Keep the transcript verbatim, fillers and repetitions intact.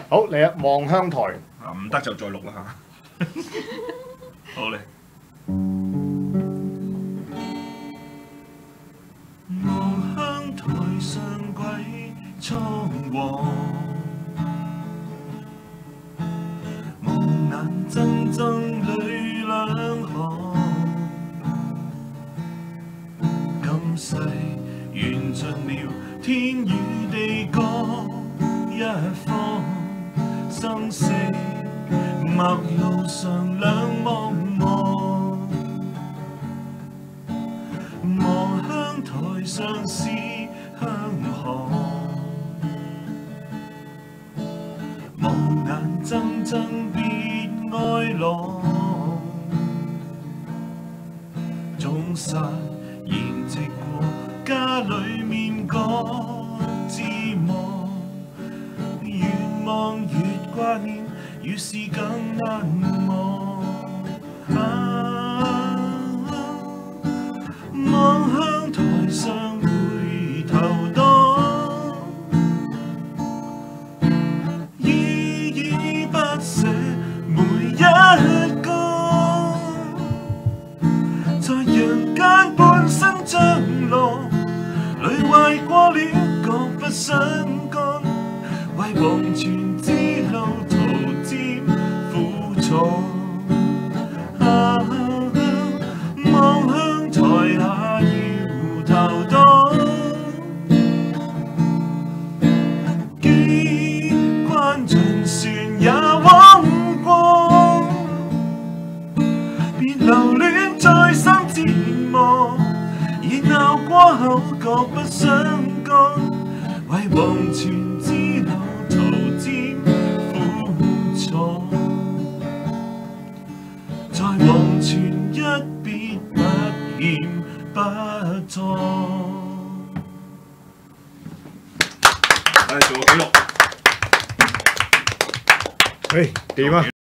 好嚟啊！望鄉台啊，唔得就再錄啦嚇。好嚟。望鄉台上鬼蒼黃，望眼睜睜淚兩行，今世緣盡了天與地各一方，生死陌路上兩茫茫，望鄉台上是香河，望眼睜睜別哀郎，縱散筵席過家裏面各自忙，越望越掛念，於是更難忘。啊，望鄉台上回頭當，依依不捨每一個，在陽間半生將落，累壞過了各不相干，為黃泉之路途漸苦楚。啊，望鄉台下搖頭當，機關盡船也枉過，別留戀再生折磨，然後過後各不相干，為黃泉之路途漸苦楚，在黃泉一別不欠不錯。我哋做個紀錄。 誒點啊？